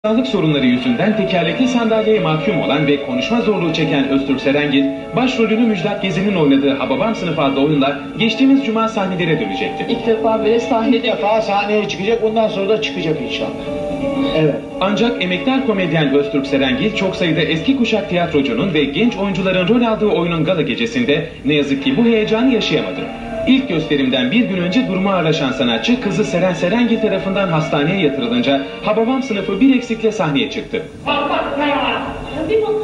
Sağlık sorunları yüzünden tekerlekli sandalyeye mahkum olan ve konuşma zorluğu çeken Öztürk Serengil, başrolünü Müjdat Gezen'in oynadığı Hababam Sınıfı adlı oyunla geçtiğimiz cuma sahnelere dönecekti. İlk defa böyle sahnede sahneye çıkacak, bundan sonra da çıkacak inşallah. Evet. Ancak emektar komedyen Öztürk Serengil çok sayıda eski kuşak tiyatrocunun ve genç oyuncuların rol aldığı oyunun gala gecesinde ne yazık ki bu heyecanı yaşayamadı. İlk gösterimden bir gün önce durumu ağırlaşan sanatçı kızı Seren Serengil tarafından hastaneye yatırılınca Hababam Sınıfı bir eksikle sahneye çıktı.